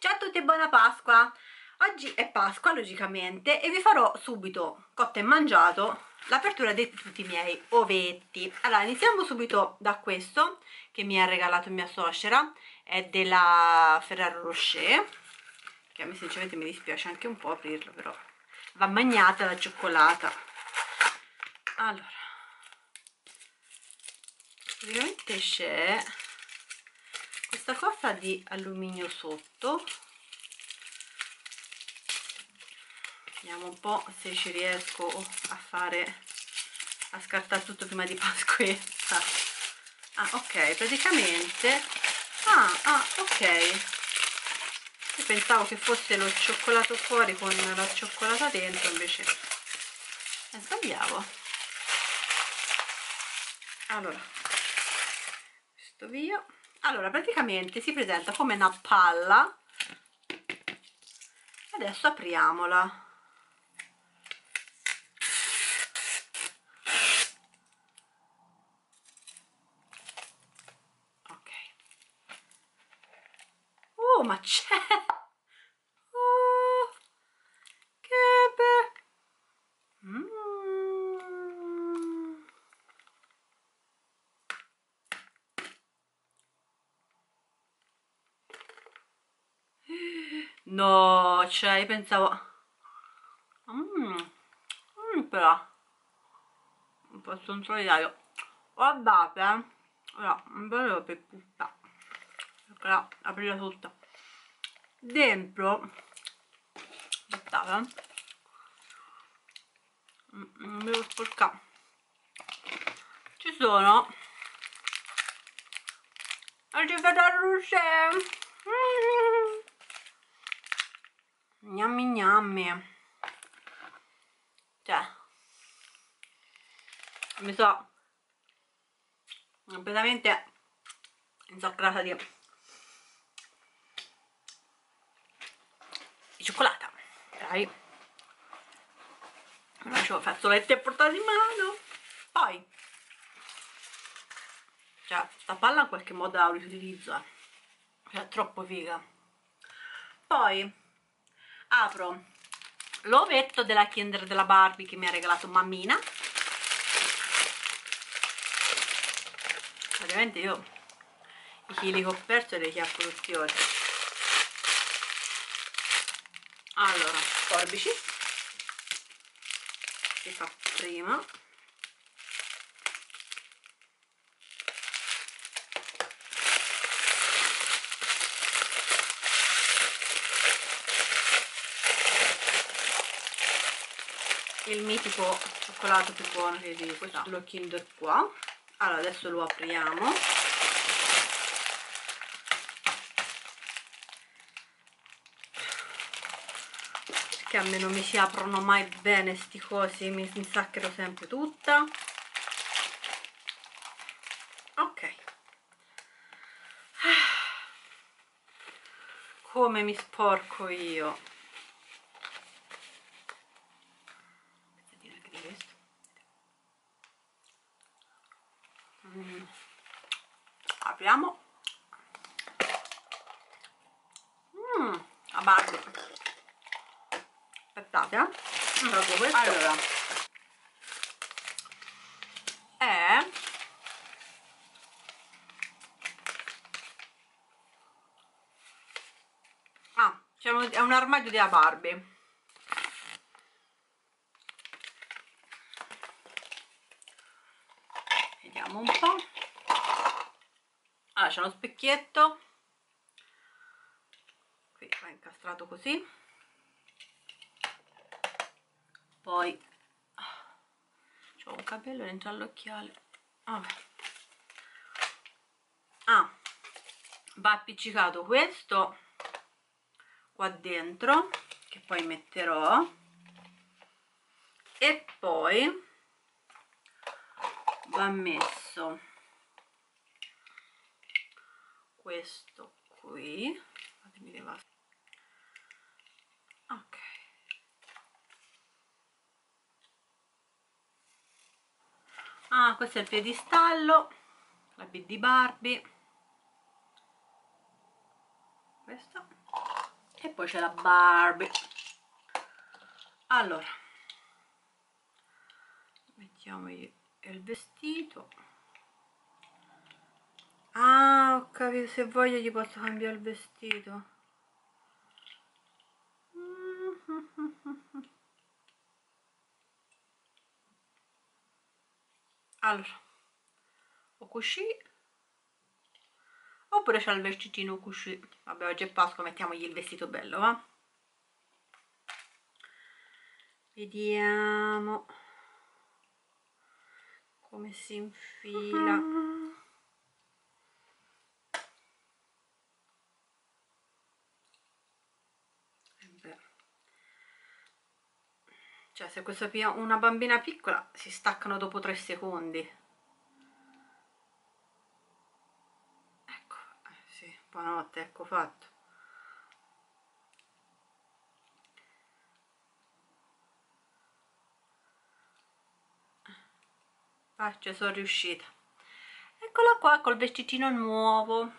Ciao a tutti e buona Pasqua! Oggi è Pasqua logicamente e vi farò subito, cotto e mangiato, l'apertura di tutti i miei ovetti. Allora iniziamo subito da questo che mi ha regalato mia suocera, è della Ferrero Rocher, che a me sinceramente mi dispiace anche un po' aprirlo, però va magnata la cioccolata. Allora, praticamente c'è questa cosa di alluminio sotto. Vediamo un po' se ci riesco a scartare tutto prima di Pasquetta. Ah, ok, praticamente ok, io pensavo che fosse lo cioccolato fuori con la cioccolata dentro, invece sbagliavo. Allora, questo via. Allora, praticamente si presenta come una palla. Adesso apriamola. Ok. Oh, ma c'è! Oh, che bello! No, cioè io pensavo però un po' scontrolato, guardate, ora un po' per puzza, però aprila tutta dentro. Aspettate, non devo sporcare, ci sono oggi Ferrero Rocher. Gnammi gnammi, cioè mi so completamente insaccrata di cioccolata. Dai, lascio fazzolette a portata in mano. Poi cioè sta palla in qualche modo la riutilizzo, cioè è troppo figa. Poi apro l'ovetto della Kinder della Barbie che mi ha regalato mammina. Ovviamente io i chili che ho perso li chiappo tutti oggi. Allora, forbici, si fa prima. Il mitico cioccolato più buono che di questo Kinder qua. Allora adesso lo apriamo. Che a me non mi si aprono mai bene sti cosi, mi insacchero sempre tutta. Ok, come mi sporco io. Apriamo. La Barbie. Aspettate, proprio questo. Allora è è un armadio della Barbie. Vediamo un po'. Allora c'è uno specchietto, qui va incastrato così, poi c'ho un capello dentro all'occhiale. Va appiccicato questo qua dentro che poi metterò, e poi va messo questo qui. Fatemi levare. Ok, questo è il piedistallo, la B di Barbie, questo E poi c'è la Barbie. Allora, mettiamogli il vestito. Ah, ho capito, se voglio gli posso cambiare il vestito. Allora, o così, oppure c'è il vestitino così. Vabbè, oggi è Pasqua, mettiamogli il vestito bello, va? Vediamo come si infila. Cioè, se questa una bambina piccola si staccano dopo 3 secondi. Ecco, sì, buonanotte, ecco fatto. Ci sono riuscita. Eccola qua col vestitino nuovo.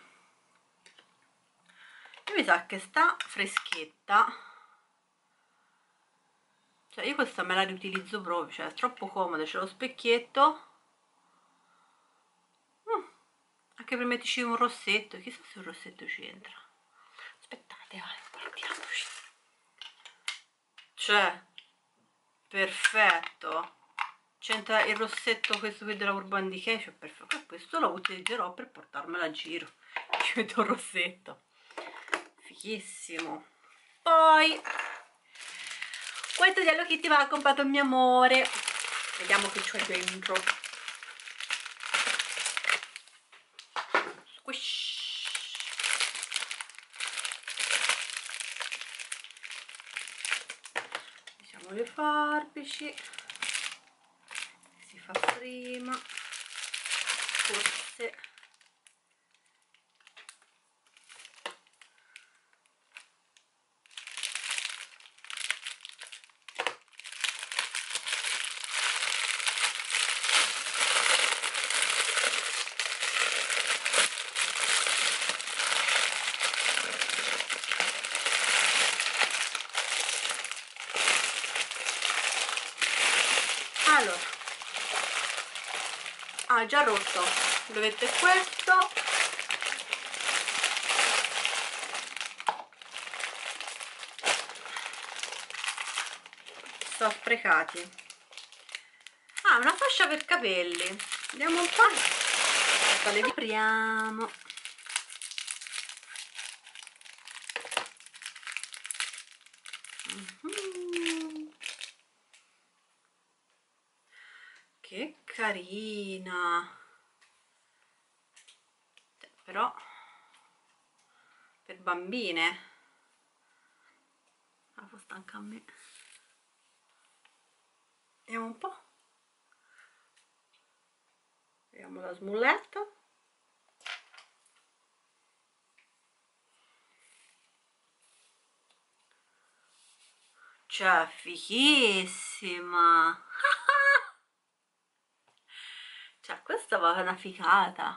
E mi sa che sta freschetta. Cioè, io questa me la riutilizzo proprio, cioè è troppo comoda, c'è lo specchietto. Anche per metterci un rossetto, chissà se un rossetto ci entra. Aspettate, guardiamoci. Cioè, perfetto. C'entra il rossetto questo qui della Urban Decay, cioè perfetto. Questo lo utilizzerò per portarmela a giro. Ci metto un rossetto. Fighissimo. Poi questo di Hello Kitty me l'ha comprato il mio amore. Vediamo che c'è dentro. Squish. Usiamo le forbici. Si fa prima. Forse. Allora, già rotto, dovete questo. Sto sprecati. Una fascia per capelli, vediamo un po'. Aspetta, le apriamo. Che carina, però per bambine la fa stanca a me. Vediamo un po', vediamo la smulletta. Cioè, fighissima. Cioè, questa va una figata.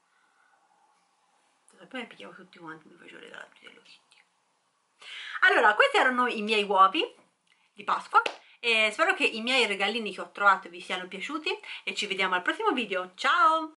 Poi ne pigliavo tutti quanti, mi facevo regalare di Hello Kitty. Allora, questi erano i miei uovi di Pasqua. E spero che i miei regalini che ho trovato vi siano piaciuti e ci vediamo al prossimo video. Ciao!